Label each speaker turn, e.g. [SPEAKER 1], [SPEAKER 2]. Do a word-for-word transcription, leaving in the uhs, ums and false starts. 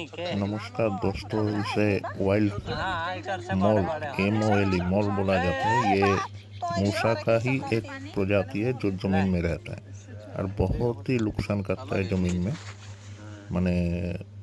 [SPEAKER 1] नमस्कार दोस्तों, इसे wild mole M O L E mole बोला जाता है। ये मूसा का ही एक प्रजाति है जो जमीन में रहता है और बहुत ही नुकसान करता है जमीन में। माने